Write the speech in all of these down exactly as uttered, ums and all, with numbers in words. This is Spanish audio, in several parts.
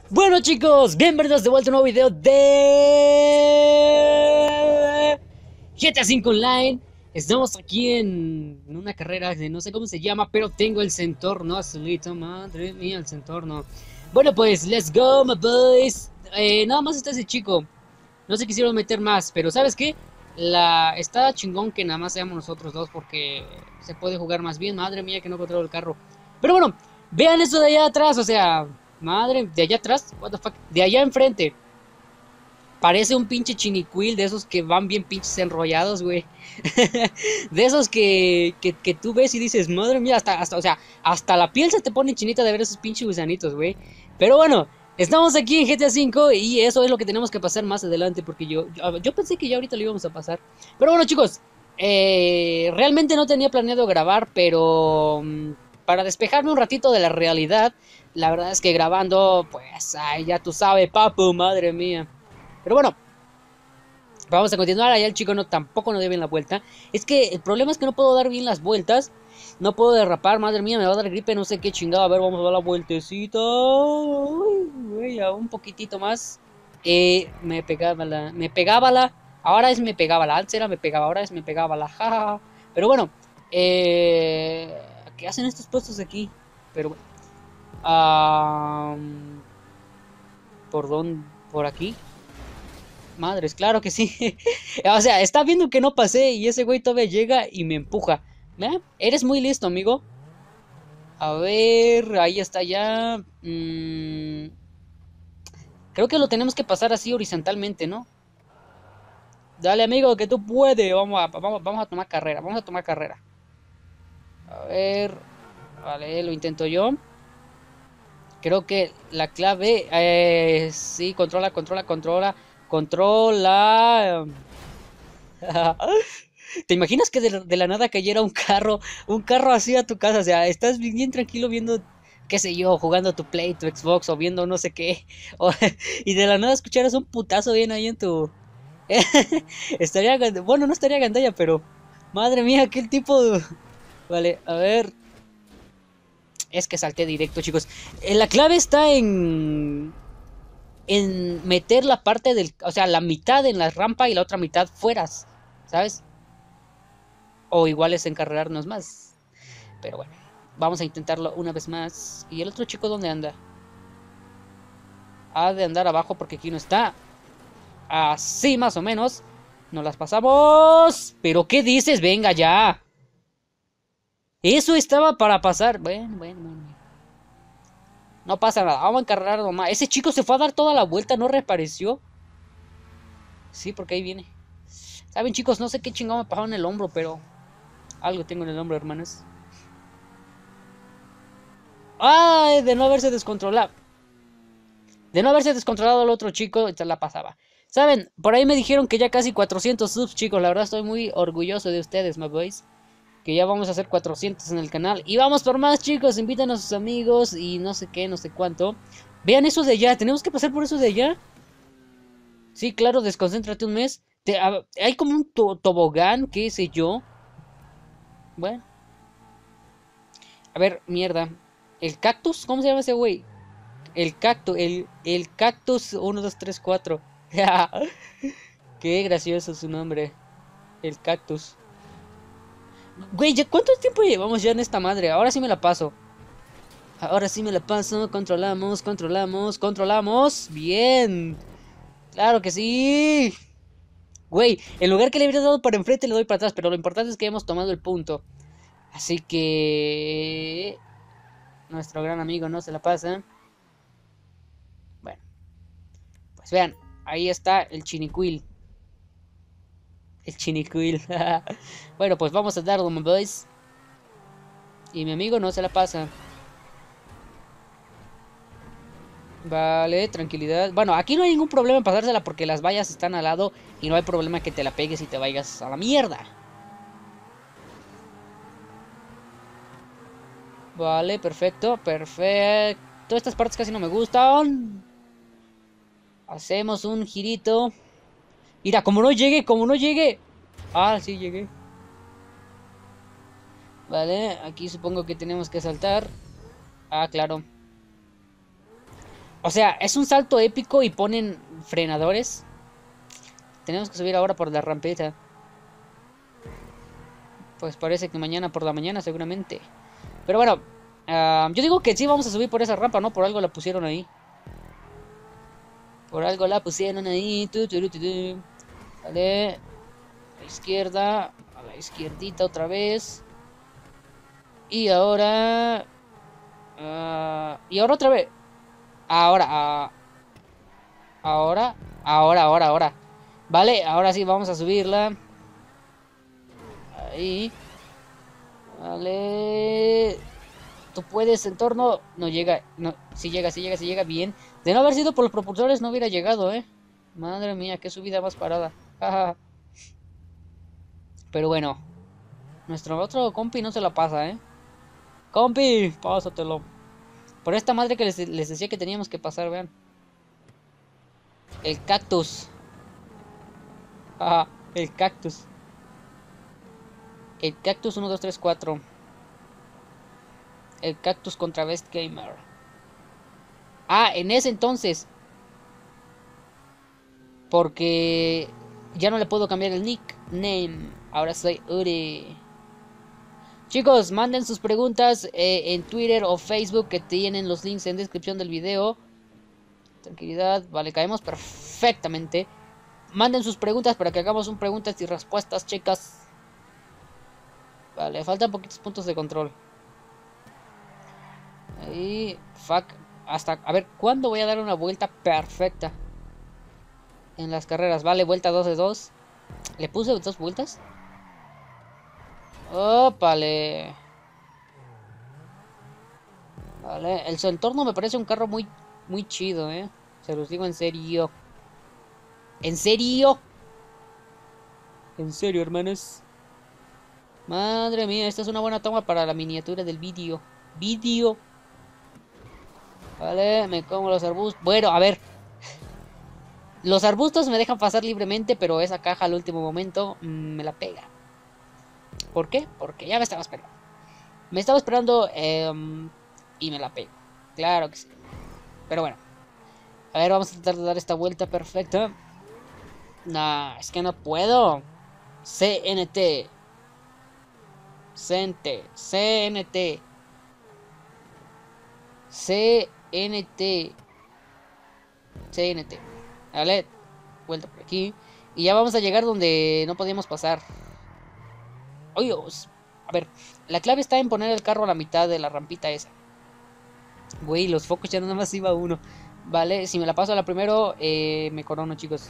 Bueno chicos, bienvenidos de vuelta a un nuevo video de G T A cinco Online. Estamos aquí en una carrera de no sé cómo se llama, pero tengo el centorno azulito, madre mía, el centorno. Bueno pues, let's go my boys. eh, Nada más está ese chico. No se quisieron meter más, pero ¿sabes qué? La... Está chingón que nada más seamos nosotros dos porque se puede jugar más bien. Madre mía que no controlo el carro. Pero bueno, vean eso de allá atrás, o sea... Madre, de allá atrás, what the fuck, de allá enfrente. Parece un pinche chinicuil de esos que van bien pinches enrollados, güey. De esos que, que, que tú ves y dices, madre mía, hasta, hasta, o sea, hasta la piel se te pone chinita de ver esos pinches gusanitos, güey. Pero bueno, estamos aquí en G T A cinco y eso es lo que tenemos que pasar más adelante porque yo, yo, yo pensé que ya ahorita lo íbamos a pasar. Pero bueno, chicos, eh, realmente no tenía planeado grabar, pero mm, para despejarme un ratito de la realidad, la verdad es que grabando, pues, ay, ya tú sabes, papu, madre mía. Pero bueno, vamos a continuar. Allá el chico no tampoco no dio bien la vuelta. Es que el problema es que no puedo dar bien las vueltas. No puedo derrapar, madre mía, me va a dar gripe, no sé qué chingado. A ver, vamos a dar la vueltecita. Uy, uy, a un poquitito más. Eh, me pegaba la. Me pegaba la. Ahora es me pegaba la. Antes era me pegaba, ahora es me pegaba la. Jajaja. Pero bueno, eh, ¿qué hacen estos puestos aquí? Pero bueno. Um, ¿Por dónde? ¿Por aquí? Madres, claro que sí. O sea, está viendo que no pasé y ese güey todavía llega y me empuja. ¿Eh? Eres muy listo, amigo. A ver, ahí está ya. Mm, creo que lo tenemos que pasar así horizontalmente, ¿no? Dale, amigo, que tú puedes. Vamos a, vamos, vamos a tomar carrera, vamos a tomar carrera. A ver. Vale, lo intento yo. Creo que la clave es... Sí, controla, controla, controla. Controla. ¿Te imaginas que de, de la nada cayera un carro, un carro así a tu casa? O sea, estás bien tranquilo viendo, qué sé yo, jugando tu Play, tu Xbox o viendo no sé qué. O, y de la nada escucharas un putazo bien ahí en tu... estaría, bueno, no estaría gandalla, pero... Madre mía, qué tipo de... Vale, a ver... Es que salté directo, chicos. Eh, La clave está en... En meter la parte del... O sea, la mitad en la rampa y la otra mitad fueras. ¿Sabes? O igual es encarrerarnos más. Pero bueno, vamos a intentarlo una vez más. ¿Y el otro chico dónde anda? Ha de andar abajo porque aquí no está. Así más o menos. Nos las pasamos. ¿Pero qué dices? Venga ya. Eso estaba para pasar. Bueno, bueno, bueno. No pasa nada. Vamos a encargar nomás. Ese chico se fue a dar toda la vuelta. No reapareció. Sí, porque ahí viene. Saben, chicos, no sé qué chingado me pasó en el hombro, pero algo tengo en el hombro, hermanos. ¡Ay! De no haberse descontrolado. De no haberse descontrolado al otro chico, se la pasaba. Saben, por ahí me dijeron que ya casi cuatrocientos subs, chicos. La verdad estoy muy orgulloso de ustedes, my boys. Que ya vamos a hacer cuatrocientos en el canal. Y vamos por más, chicos. Invitan a sus amigos y no sé qué, no sé cuánto. Vean eso de allá. Tenemos que pasar por eso de allá. Sí, claro, desconcéntrate un mes. Te, a, hay como un to tobogán, qué sé yo. Bueno. A ver, mierda. ¿El cactus? ¿Cómo se llama ese güey? El cactus, el, el cactus uno, dos, tres, cuatro. Qué gracioso su nombre. El cactus. Güey, ¿ya cuánto tiempo llevamos ya en esta madre? Ahora sí me la paso. Ahora sí me la paso. Controlamos, controlamos, controlamos. Bien. Claro que sí. Güey, en lugar que le hubiera dado para enfrente, le doy para atrás. Pero lo importante es que hemos tomado el punto. Así que... Nuestro gran amigo no se la pasa. Bueno, pues vean. Ahí está el chinicuil. El chinicuil. Bueno, pues vamos a darlo, my boys. Y mi amigo no se la pasa. Vale, tranquilidad. Bueno, aquí no hay ningún problema en pasársela porque las vallas están al lado y no hay problema que te la pegues y te vayas a la mierda. Vale, perfecto, perfecto. Estas partes casi no me gustan. Hacemos un girito. Mira, como no llegue, como no llegue. Ah, sí, llegué. Vale, aquí supongo que tenemos que saltar. Ah, claro. O sea, es un salto épico y ponen frenadores. Tenemos que subir ahora por la rampeta. Pues parece que mañana por la mañana seguramente. Pero bueno, uh, yo digo que sí vamos a subir por esa rampa, ¿no? Por algo la pusieron ahí. Por algo la pusieron ahí. Tu, tu, tu, tu, tu. Vale. A la izquierda. A la izquierdita otra vez. Y ahora... Uh, y ahora otra vez. Ahora. Uh, ahora. Ahora, ahora, ahora. Vale, ahora sí vamos a subirla. Ahí. Vale. Tú puedes, entorno. No llega. No, si llega, si llega, si llega bien. De no haber sido por los propulsores no hubiera llegado, eh. Madre mía, qué subida más parada. Pero bueno. Nuestro otro compi no se la pasa, eh. Compi, pásatelo. Por esta madre que les, les decía que teníamos que pasar, vean. El cactus. Ajá, el cactus. El cactus uno, dos, tres, cuatro. El cactus contra Best Gamer. Ah, en ese entonces. Porque ya no le puedo cambiar el nickname. Ahora soy Uri. Chicos, manden sus preguntas eh, en Twitter o Facebook, que tienen los links en descripción del video. Tranquilidad, vale, caemos perfectamente. Manden sus preguntas para que hagamos un preguntas y respuestas, chicas. Vale, faltan poquitos puntos de control. Ahí, fuck. Hasta, a ver, ¿cuándo voy a dar una vuelta perfecta? En las carreras, vale, vuelta dos de dos. ¿Le puse dos vueltas? Ópale. Vale, el su entorno me parece un carro muy, muy chido, eh. Se los digo en serio. ¿En serio? En serio, hermanos. Madre mía, esta es una buena toma para la miniatura del vídeo. Vídeo. Vale, me como los arbustos. Bueno, a ver. Los arbustos me dejan pasar libremente, pero esa caja al último momento mmm, me la pega. ¿Por qué? Porque ya me estaba esperando. Me estaba esperando eh, y me la pego. Claro que sí. Pero bueno. A ver, vamos a tratar de dar esta vuelta perfecta. Nah, es que no puedo. C N T. C N T. C N T. C N T. C N T. Vale. Vuelta por aquí. Y ya vamos a llegar donde no podíamos pasar. Oye, a ver. La clave está en poner el carro a la mitad de la rampita esa. Güey, los focos ya nada más iba uno. Vale, si me la paso a la primero, eh, me corono, chicos.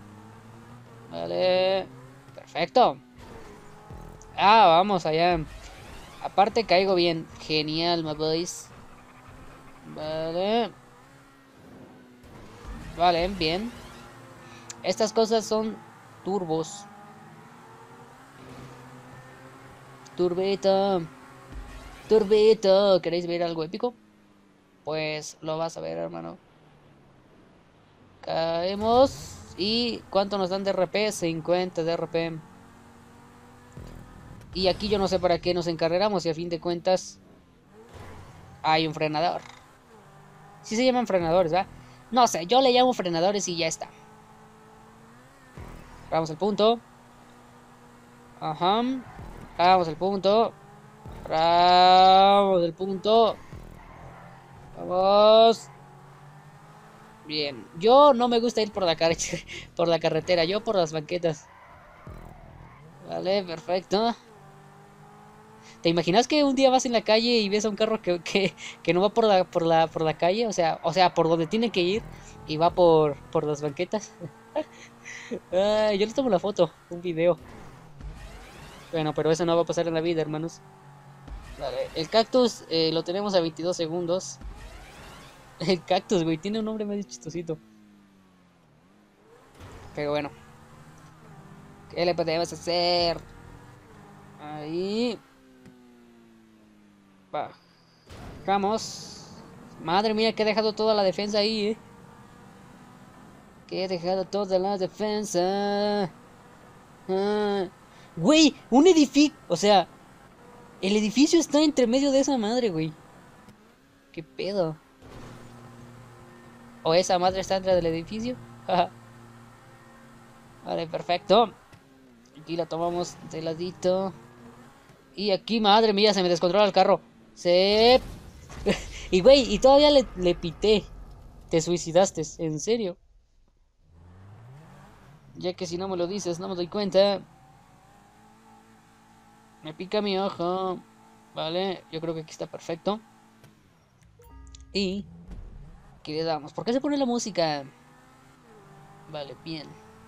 Vale. Perfecto. Ah, vamos allá. Aparte caigo bien. Genial, my boys. Vale. Vale, bien. Estas cosas son turbos. Turbito. Turbito. ¿Queréis ver algo épico? Pues lo vas a ver, hermano. Caemos. ¿Y cuánto nos dan de R P? cincuenta de R P. Y aquí yo no sé para qué nos encarreramos. Y a fin de cuentas hay un frenador. Sí se llaman frenadores, ¿verdad? No sé, yo le llamo frenadores y ya está. Vamos al punto. Ajá. Vamos al punto. Vamos al punto. Vamos. Bien. Yo no me gusta ir por la, car por la carretera. Yo por las banquetas. Vale, perfecto. ¿Te imaginas que un día vas en la calle y ves a un carro que, que, que no va por la, por la por la calle? O sea, o sea, por donde tiene que ir y va por, por las banquetas. Ay, yo les tomo la foto, un video. Bueno, pero eso no va a pasar en la vida, hermanos. Vale, el cactus eh, lo tenemos a veintidós segundos. El cactus, güey, tiene un nombre medio chistosito. Pero bueno. ¿Qué le podemos hacer? Ahí. Bajamos. Madre mía, que he dejado toda la defensa ahí, eh. Que he dejado toda la defensa. Ah. Güey, un edificio. O sea, el edificio está entre medio de esa madre, güey. ¿Qué pedo? O esa madre está dentro del edificio. Vale, perfecto. Aquí la tomamos de ladito. Y aquí, madre mía, se me descontrola el carro. Se... Y güey, y todavía le, le pité. Te suicidaste, en serio. Ya que si no me lo dices, no me doy cuenta. Me pica mi ojo. Vale, yo creo que aquí está perfecto. Y... ¿qué le damos? ¿Por qué se pone la música? Vale, bien.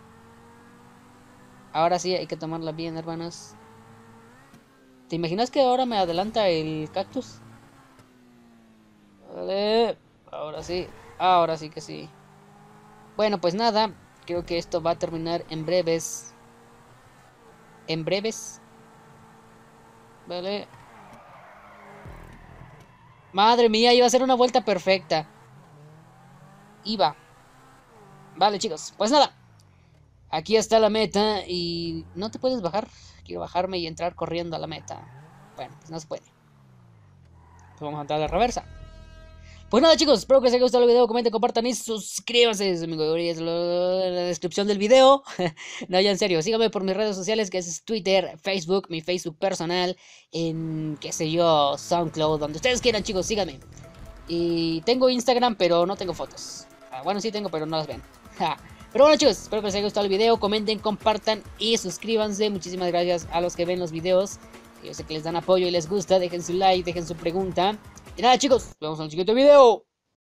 Ahora sí, hay que tomarla bien, hermanos. ¿Te imaginas que ahora me adelanta el cactus? Vale, ahora sí. Ahora sí que sí. Bueno, pues nada. Creo que esto va a terminar en breves. En breves. Vale. Madre mía, iba a ser una vuelta perfecta. Iba. Vale, chicos. Pues nada. Aquí está la meta y no te puedes bajar. Quiero bajarme y entrar corriendo a la meta. Bueno, pues no se puede. Pues vamos a entrar a la reversa. Pues nada, chicos, espero que les haya gustado el video. Comenten, compartan y suscríbanse. Es en la descripción del video. No, ya en serio, síganme por mis redes sociales, que es Twitter, Facebook, mi Facebook personal, en, qué sé yo, SoundCloud, donde ustedes quieran, chicos, síganme. Y tengo Instagram, pero no tengo fotos. Ah, bueno, sí tengo, pero no las ven. Pero bueno, chicos, espero que les haya gustado el video. Comenten, compartan y suscríbanse. Muchísimas gracias a los que ven los videos. Yo sé que les dan apoyo y les gusta. Dejen su like, dejen su pregunta. Y nada, chicos, nos vemos en el siguiente video.